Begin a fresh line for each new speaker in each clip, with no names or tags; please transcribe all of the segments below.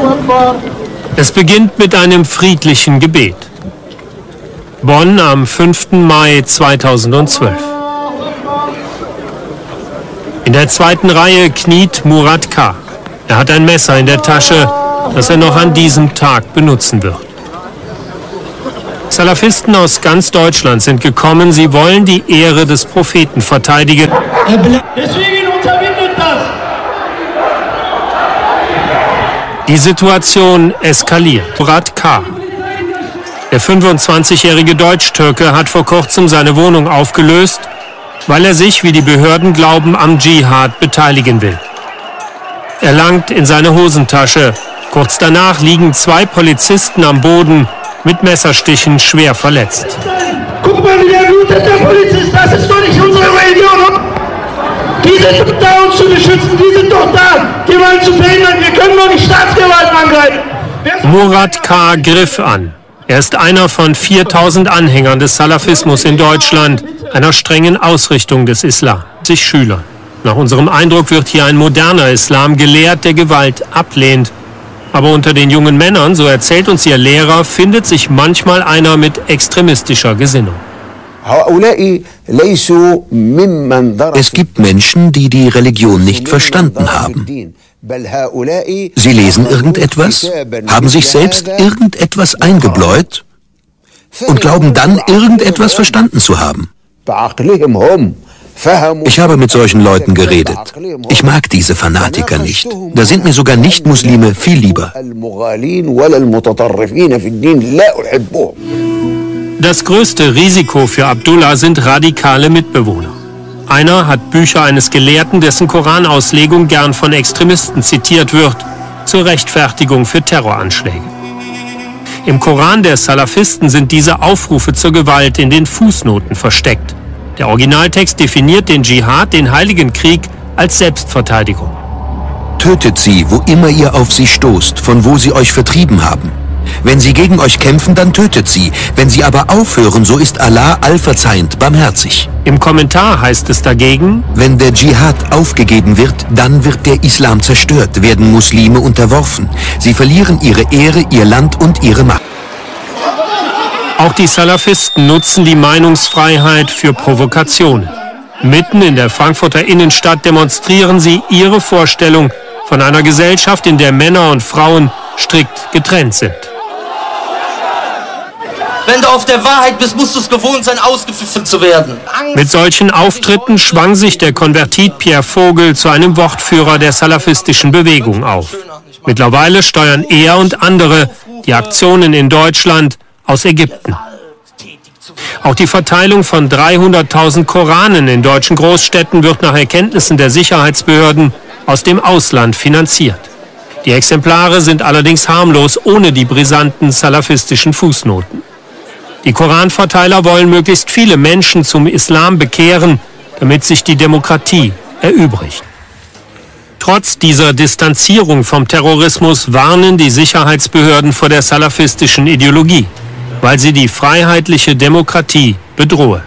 Es beginnt mit einem friedlichen Gebet. Bonn am 5. Mai 2012. In der zweiten Reihe kniet Murat K. Er hat ein Messer in der Tasche, das er noch an diesem Tag benutzen wird. Salafisten aus ganz Deutschland sind gekommen, sie wollen die Ehre des Propheten verteidigen.
Deswegen unterbindet das.
Die Situation eskaliert. Murat K. Der 25-jährige Deutsch-Türke hat vor kurzem seine Wohnung aufgelöst, weil er sich, wie die Behörden glauben, am Dschihad beteiligen will. Er langt in seine Hosentasche. Kurz danach liegen 2 Polizisten am Boden, mit Messerstichen schwer verletzt.
Guck mal, wie der blutet, der Polizist, das ist doch nicht unsere Religion. Die sind doch da, uns zu beschützen, die sind doch da, Gewalt zu verhindern, wir können doch nicht Staatsgewalt angreifen.
Murat K. griff an. Er ist einer von 4000 Anhängern des Salafismus in Deutschland, einer strengen Ausrichtung des Islam. 60 Schüler. Nach unserem Eindruck wird hier ein moderner Islam gelehrt, der Gewalt ablehnt. Aber unter den jungen Männern, so erzählt uns ihr Lehrer, findet sich manchmal einer mit extremistischer Gesinnung.
Es gibt Menschen, die die Religion nicht verstanden haben. Sie lesen irgendetwas, haben sich selbst irgendetwas eingebläut und glauben dann, irgendetwas verstanden zu haben. Ich habe mit solchen Leuten geredet. Ich mag diese Fanatiker nicht. Da sind mir sogar Nicht-Muslime viel lieber.
Das größte Risiko für Abdullah sind radikale Mitbewohner. Einer hat Bücher eines Gelehrten, dessen Koranauslegung gern von Extremisten zitiert wird, zur Rechtfertigung für Terroranschläge. Im Koran der Salafisten sind diese Aufrufe zur Gewalt in den Fußnoten versteckt. Der Originaltext definiert den Dschihad, den Heiligen Krieg, als Selbstverteidigung.
Tötet sie, wo immer ihr auf sie stoßt, von wo sie euch vertrieben haben. Wenn sie gegen euch kämpfen, dann tötet sie. Wenn sie aber aufhören, so ist Allah allverzeihend, barmherzig.
Im Kommentar heißt es dagegen:
Wenn der Dschihad aufgegeben wird, dann wird der Islam zerstört, werden Muslime unterworfen. Sie verlieren ihre Ehre, ihr Land und ihre Macht.
Auch die Salafisten nutzen die Meinungsfreiheit für Provokationen. Mitten in der Frankfurter Innenstadt demonstrieren sie ihre Vorstellung von einer Gesellschaft, in der Männer und Frauen strikt getrennt sind.
Wenn du auf der Wahrheit bist, musst du es gewohnt sein, ausgepfiffen zu werden.
Mit solchen Auftritten schwang sich der Konvertit Pierre Vogel zu einem Wortführer der salafistischen Bewegung auf. Mittlerweile steuern er und andere die Aktionen in Deutschland aus Ägypten. Auch die Verteilung von 300.000 Koranen in deutschen Großstädten wird nach Erkenntnissen der Sicherheitsbehörden aus dem Ausland finanziert. Die Exemplare sind allerdings harmlos, ohne die brisanten salafistischen Fußnoten. Die Koranverteiler wollen möglichst viele Menschen zum Islam bekehren, damit sich die Demokratie erübrigt. Trotz dieser Distanzierung vom Terrorismus warnen die Sicherheitsbehörden vor der salafistischen Ideologie, weil sie die freiheitliche Demokratie bedrohe.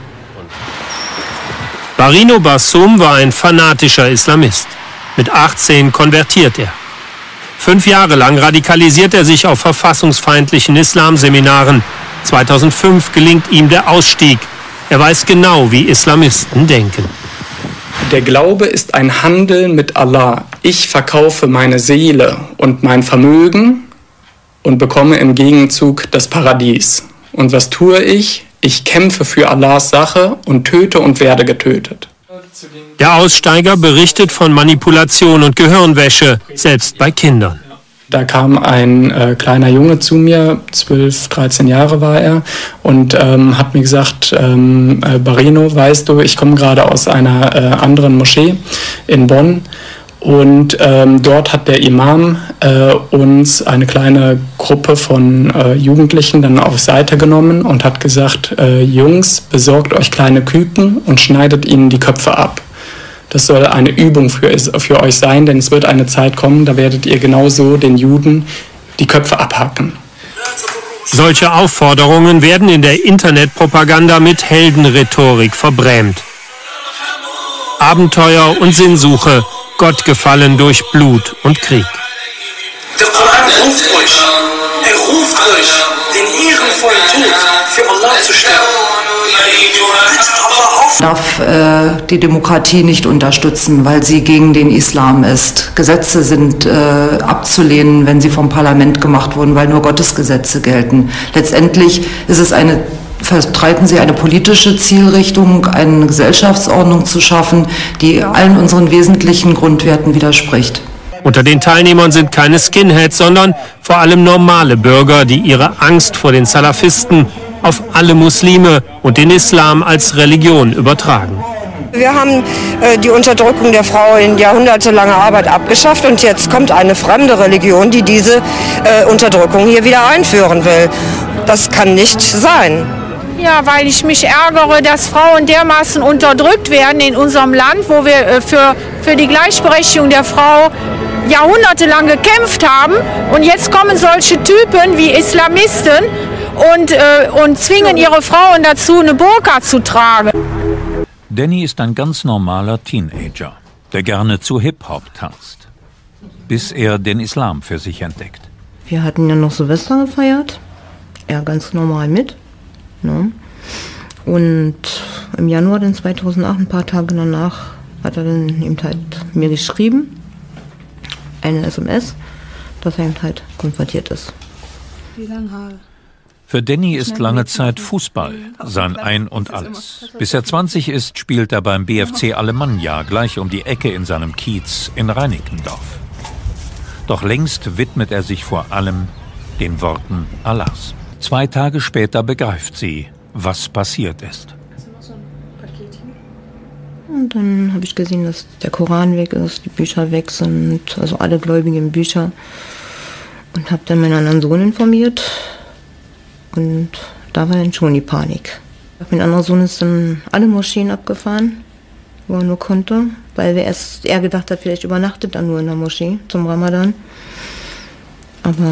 Barino Barsoum war ein fanatischer Islamist. Mit 18 konvertiert er. 5 Jahre lang radikalisiert er sich auf verfassungsfeindlichen Islamseminaren. 2005 gelingt ihm der Ausstieg. Er weiß genau, wie Islamisten denken.
Der Glaube ist ein Handel mit Allah. Ich verkaufe meine Seele und mein Vermögen und bekomme im Gegenzug das Paradies. Und was tue ich? Ich kämpfe für Allahs Sache und töte und werde getötet.
Der Aussteiger berichtet von Manipulation und Gehirnwäsche, selbst bei Kindern.
Da kam ein kleiner Junge zu mir, 12, 13 Jahre war er, und hat mir gesagt, Barino, weißt du, ich komme gerade aus einer anderen Moschee in Bonn. Und dort hat der Imam uns eine kleine Gruppe von Jugendlichen dann auf Seite genommen und hat gesagt, Jungs, besorgt euch kleine Küken und schneidet ihnen die Köpfe ab. Das soll eine Übung für euch sein, denn es wird eine Zeit kommen, da werdet ihr genauso den Juden die Köpfe abhacken.
Solche Aufforderungen werden in der Internetpropaganda mit Heldenrhetorik verbrämt. Abenteuer und Sinnsuche, Gott gefallen durch Blut und Krieg.
Der Koran Er ruft euch, den ehrenvollen Tod für Allah zu sterben.
Darf die Demokratie nicht unterstützen, weil sie gegen den Islam ist. Gesetze sind abzulehnen, wenn sie vom Parlament gemacht wurden, weil nur Gottes Gesetze gelten. Letztendlich vertreten sie eine politische Zielrichtung, eine Gesellschaftsordnung zu schaffen, die allen unseren wesentlichen Grundwerten widerspricht.
Unter den Teilnehmern sind keine Skinheads, sondern vor allem normale Bürger, die ihre Angst vor den Salafisten auf alle Muslime und den Islam als Religion übertragen.
Wir haben die Unterdrückung der Frau in jahrhundertelanger Arbeit abgeschafft und jetzt kommt eine fremde Religion, die diese Unterdrückung hier wieder einführen will. Das kann nicht sein.
Ja, weil ich mich ärgere, dass Frauen dermaßen unterdrückt werden in unserem Land, wo wir für die Gleichberechtigung der Frau jahrhundertelang gekämpft haben. Und jetzt kommen solche Typen wie Islamisten und zwingen ihre Frauen dazu, eine Burka zu tragen.
Danny ist ein ganz normaler Teenager, der gerne zu Hip-Hop tanzt, bis er den Islam für sich entdeckt.
Wir hatten ja noch Silvester gefeiert, er ganz normal mit. Ne? Und im Januar dann 2008, ein paar Tage danach, hat er dann eben halt mir geschrieben, eine SMS, dass er eben halt konvertiert ist.
Für Danny ist lange Zeit Fußball sein Ein und Alles. Bis er 20 ist, spielt er beim BFC Alemannia gleich um die Ecke in seinem Kiez in Reinickendorf. Doch längst widmet er sich vor allem den Worten Allahs. 2 Tage später begreift sie, was passiert ist.
Und dann habe ich gesehen, dass der Koran weg ist, die Bücher weg sind, also alle gläubigen Bücher. Und habe dann meinen anderen Sohn informiert. Und da war dann schon die Panik. Mein anderer Sohn ist dann alle Moscheen abgefahren, wo er nur konnte, weil er gedacht hat, vielleicht übernachtet er nur in der Moschee zum Ramadan. Aber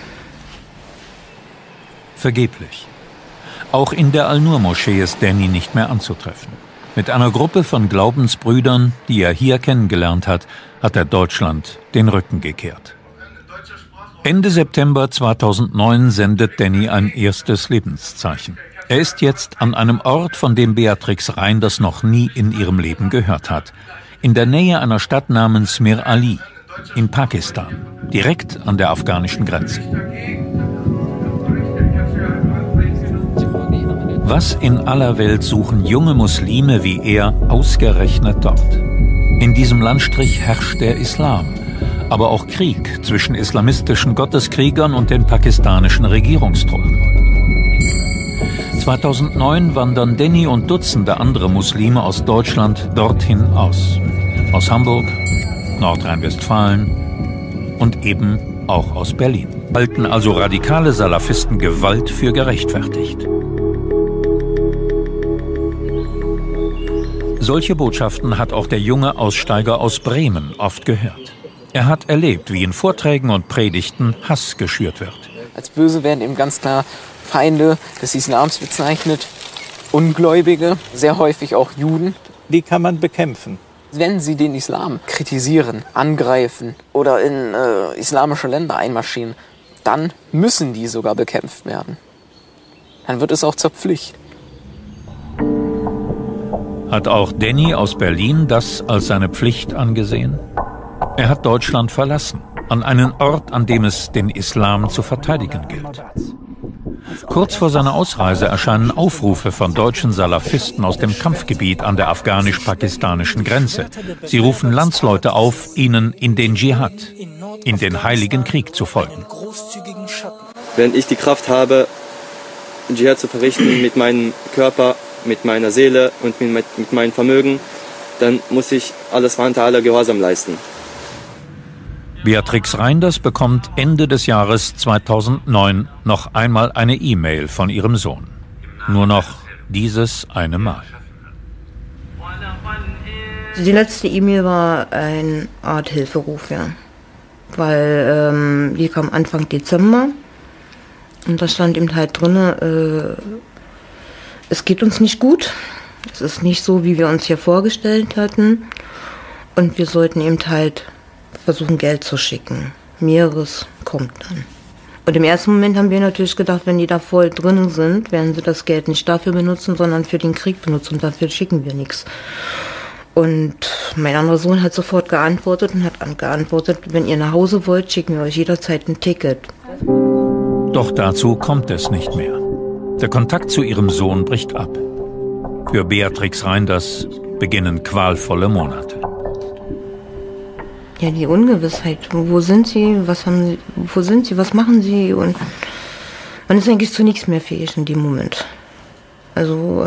vergeblich. Auch in der Al-Nur-Moschee ist Danny nicht mehr anzutreffen. Mit einer Gruppe von Glaubensbrüdern, die er hier kennengelernt hat, hat er Deutschland den Rücken gekehrt. Ende September 2009 sendet Danny ein erstes Lebenszeichen. Er ist jetzt an einem Ort, von dem Beatrix Reinders noch nie in ihrem Leben gehört hat. In der Nähe einer Stadt namens Mir Ali, in Pakistan, direkt an der afghanischen Grenze. Was in aller Welt suchen junge Muslime wie er ausgerechnet dort? In diesem Landstrich herrscht der Islam, aber auch Krieg zwischen islamistischen Gotteskriegern und den pakistanischen Regierungstruppen. 2009 wandern Danny und Dutzende andere Muslime aus Deutschland dorthin aus. Aus Hamburg, Nordrhein-Westfalen und eben auch aus Berlin. Halten also radikale Salafisten Gewalt für gerechtfertigt. Solche Botschaften hat auch der junge Aussteiger aus Bremen oft gehört. Er hat erlebt, wie in Vorträgen und Predigten Hass geschürt wird.
Als böse werden eben ganz klar Feinde des Islams bezeichnet, Ungläubige, sehr häufig auch Juden.
Die kann man bekämpfen.
Wenn sie den Islam kritisieren, angreifen oder in islamische Länder einmarschieren, dann müssen die sogar bekämpft werden. Dann wird es auch zur Pflicht.
Hat auch Danny aus Berlin das als seine Pflicht angesehen? Er hat Deutschland verlassen, an einen Ort, an dem es den Islam zu verteidigen gilt. Kurz vor seiner Ausreise erscheinen Aufrufe von deutschen Salafisten aus dem Kampfgebiet an der afghanisch-pakistanischen Grenze. Sie rufen Landsleute auf, ihnen in den Dschihad, in den heiligen Krieg zu folgen.
Wenn ich die Kraft habe, Dschihad zu verrichten mit meinem Körper, mit meiner Seele und mit meinem Vermögen, dann muss ich alles unter aller Gehorsam leisten.
Beatrix Reinders bekommt Ende des Jahres 2009 noch einmal eine E-Mail von ihrem Sohn. Nur noch dieses eine Mal.
Die letzte E-Mail war eine Art Hilferuf, ja. Weil die kam Anfang Dezember und da stand eben halt drin, es geht uns nicht gut. Es ist nicht so, wie wir uns hier vorgestellt hatten. Und wir sollten eben halt versuchen, Geld zu schicken. Mehreres kommt dann. Und im ersten Moment haben wir natürlich gedacht, wenn die da voll drin sind, werden sie das Geld nicht dafür benutzen, sondern für den Krieg benutzen. Und dafür schicken wir nichts. Und mein anderer Sohn hat sofort geantwortet und hat geantwortet, wenn ihr nach Hause wollt, schicken wir euch jederzeit ein Ticket.
Doch dazu kommt es nicht mehr. Der Kontakt zu ihrem Sohn bricht ab. Für Beatrix Reinders beginnen qualvolle Monate.
Ja, die Ungewissheit. Wo sind sie? Wo sind sie? Was machen sie? Und man ist eigentlich zu nichts mehr fähig in dem Moment. Also,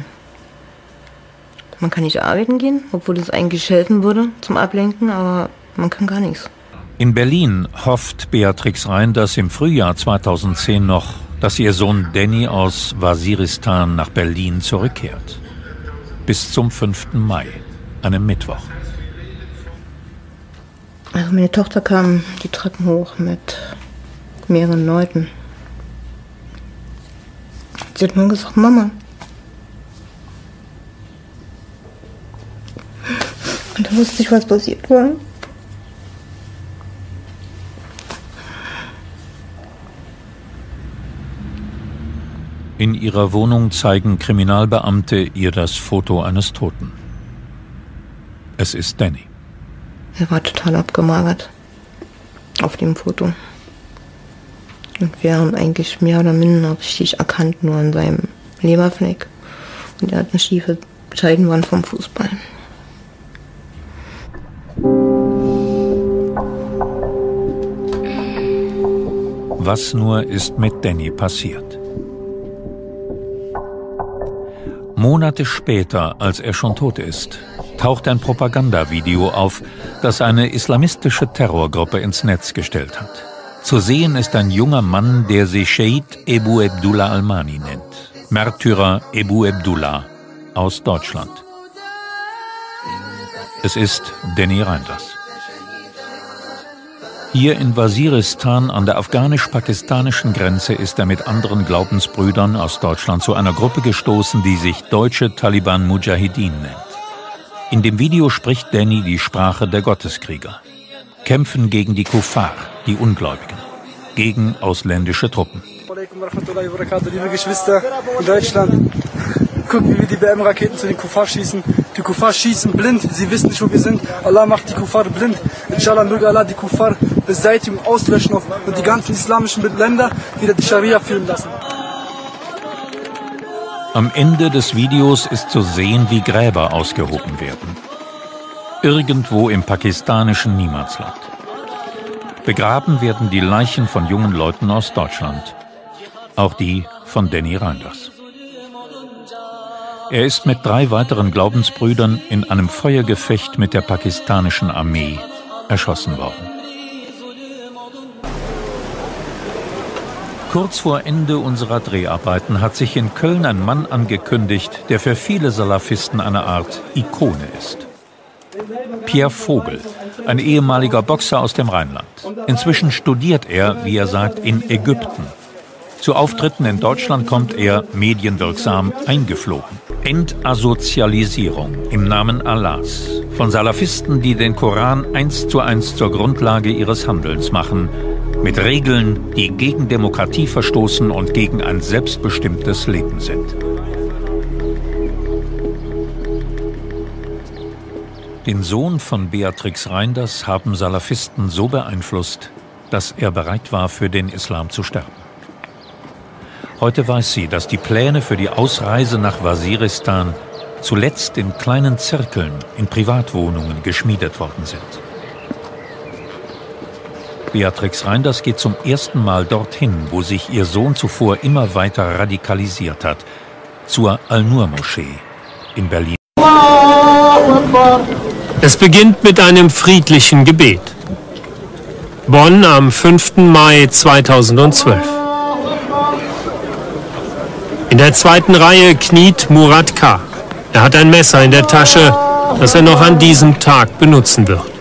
man kann nicht arbeiten gehen, obwohl es eigentlich helfen würde zum Ablenken, aber man kann gar nichts.
In Berlin hofft Beatrix Reinders im Frühjahr 2010 noch, dass ihr Sohn Danny aus Waziristan nach Berlin zurückkehrt. Bis zum 5. Mai, einem Mittwoch.
Also meine Tochter kam die Treppen hoch mit mehreren Leuten. Sie hat nur gesagt, Mama. Und da wusste ich, was passiert war.
In ihrer Wohnung zeigen Kriminalbeamte ihr das Foto eines Toten. Es ist Danny.
Er war total abgemagert auf dem Foto. Und wir haben eigentlich mehr oder minder richtig erkannt, nur an seinem Leberfleck. Und er hat eine schiefe Scheidenwand vom Fußball.
Was nur ist mit Danny passiert? Monate später, als er schon tot ist, taucht ein Propagandavideo auf, das eine islamistische Terrorgruppe ins Netz gestellt hat. Zu sehen ist ein junger Mann, der sich Shahid Ebu Abdullah Almani nennt. Märtyrer Ebu Abdullah aus Deutschland. Es ist Danny Reinders. Hier in Waziristan an der afghanisch-pakistanischen Grenze ist er mit anderen Glaubensbrüdern aus Deutschland zu einer Gruppe gestoßen, die sich Deutsche Taliban Mujahideen nennt. In dem Video spricht Danny die Sprache der Gotteskrieger. Kämpfen gegen die Kuffar, die Ungläubigen, gegen ausländische Truppen.
Liebe Geschwister in Deutschland, gucken, wie wir die BM-Raketen zu den Kuffar schießen. Die Kuffar schießen blind, sie wissen nicht, wo wir sind. Allah macht die Kuffar blind. Inshallah möge Allah die Kuffar beseitigen, auslöschen und die ganzen islamischen Länder wieder die Scharia führen lassen.
Am Ende des Videos ist zu sehen, wie Gräber ausgehoben werden. Irgendwo im pakistanischen Niemandsland. Begraben werden die Leichen von jungen Leuten aus Deutschland. Auch die von Danny Reinders. Er ist mit 3 weiteren Glaubensbrüdern in einem Feuergefecht mit der pakistanischen Armee erschossen worden. Kurz vor Ende unserer Dreharbeiten hat sich in Köln ein Mann angekündigt, der für viele Salafisten eine Art Ikone ist. Pierre Vogel, ein ehemaliger Boxer aus dem Rheinland. Inzwischen studiert er, wie er sagt, in Ägypten. Zu Auftritten in Deutschland kommt er medienwirksam eingeflogen. Entasozialisierung im Namen Allahs von Salafisten, die den Koran 1:1 zur Grundlage ihres Handelns machen, mit Regeln, die gegen Demokratie verstoßen und gegen ein selbstbestimmtes Leben sind. Den Sohn von Beatrix Reinders haben Salafisten so beeinflusst, dass er bereit war, für den Islam zu sterben. Heute weiß sie, dass die Pläne für die Ausreise nach Waziristan zuletzt in kleinen Zirkeln in Privatwohnungen geschmiedet worden sind. Beatrix Reinders geht zum ersten Mal dorthin, wo sich ihr Sohn zuvor immer weiter radikalisiert hat, zur Al-Nur-Moschee in Berlin.
Es beginnt mit einem friedlichen Gebet. Bonn am 5. Mai 2012. In der zweiten Reihe kniet Murat K. Er hat ein Messer in der Tasche, das er noch an diesem Tag benutzen wird.